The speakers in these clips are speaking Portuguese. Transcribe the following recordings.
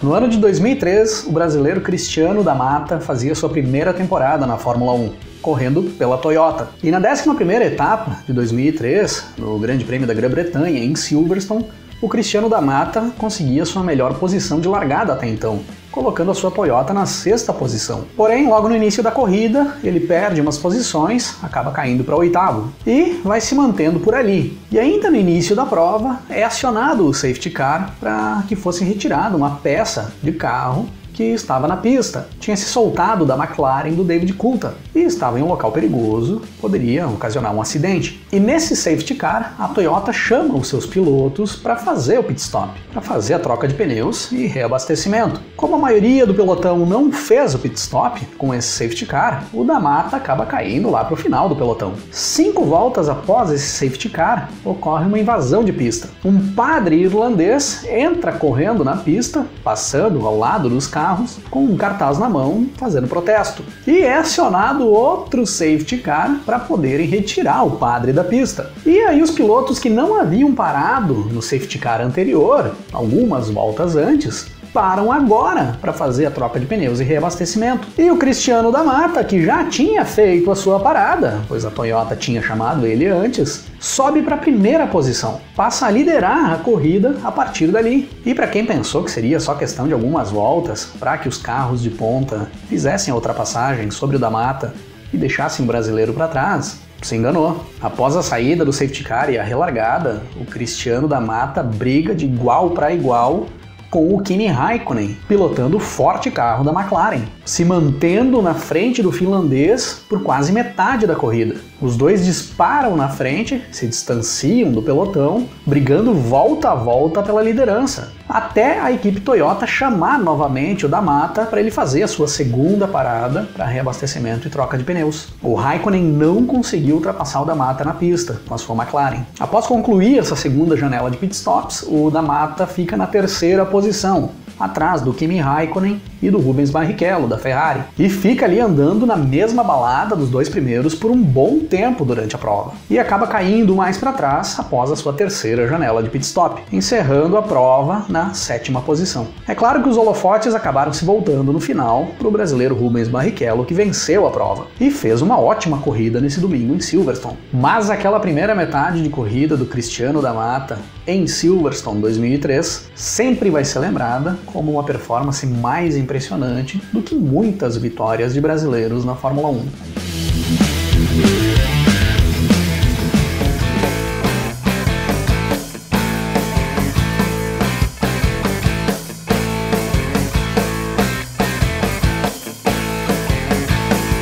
No ano de 2003, o brasileiro Cristiano da Mata fazia sua primeira temporada na Fórmula 1, correndo pela Toyota. E na 11ª etapa de 2003, no Grande Prêmio da Grã-Bretanha, em Silverstone, o Cristiano da Mata conseguia sua melhor posição de largada até então, colocando a sua Toyota na 6ª posição. Porém, logo no início da corrida, ele perde umas posições, acaba caindo para o 8º e vai se mantendo por ali. E ainda no início da prova, é acionado o safety car para que fosse retirada uma peça de carro que estava na pista. Tinha se soltado da McLaren do David Coulthard e estava em um local perigoso, poderia ocasionar um acidente. E nesse safety car, a Toyota chama os seus pilotos para fazer o pit stop, para fazer a troca de pneus e reabastecimento. Como a maioria do pelotão não fez o pit stop com esse safety car, o da Mata acaba caindo lá para o final do pelotão. 5 voltas após esse safety car, ocorre uma invasão de pista. Um padre irlandês entra correndo na pista, passando ao lado dos carros, com um cartaz na mão, fazendo protesto. E é acionado outro safety car para poderem retirar o padre da pista. E aí os pilotos que não haviam parado no safety car anterior, algumas voltas antes, param agora para fazer a troca de pneus e reabastecimento. E o Cristiano da Mata, que já tinha feito a sua parada, pois a Toyota tinha chamado ele antes, sobe para a primeira posição, passa a liderar a corrida a partir dali. E para quem pensou que seria só questão de algumas voltas para que os carros de ponta fizessem a ultrapassagem sobre o da Mata e deixassem o brasileiro para trás, se enganou. Após a saída do safety car e a relargada, o Cristiano da Mata briga de igual para igual com o Kimi Raikkonen, pilotando o forte carro da McLaren, se mantendo na frente do finlandês por quase metade da corrida. Os dois disparam na frente, se distanciam do pelotão, brigando volta a volta pela liderança, até a equipe Toyota chamar novamente o da Mata para ele fazer a sua segunda parada para reabastecimento e troca de pneus. O Raikkonen não conseguiu ultrapassar o da Mata na pista com a sua McLaren. Após concluir essa segunda janela de pitstops, o da Mata fica na 3ª posição, atrás do Kimi Raikkonen e do Rubens Barrichello, da Ferrari, e fica ali andando na mesma balada dos dois primeiros por um bom tempo durante a prova, e acaba caindo mais para trás após a sua 3ª janela de pitstop, encerrando a prova na 7ª posição. É claro que os holofotes acabaram se voltando no final para o brasileiro Rubens Barrichello, que venceu a prova e fez uma ótima corrida nesse domingo em Silverstone. Mas aquela primeira metade de corrida do Cristiano da Mata em Silverstone 2003 sempre vai ser lembrada como uma performance mais impressionante do que muitas vitórias de brasileiros na Fórmula 1.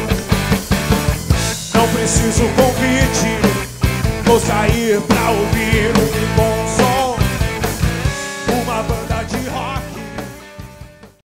Não preciso convite, vou sair pra ouvir.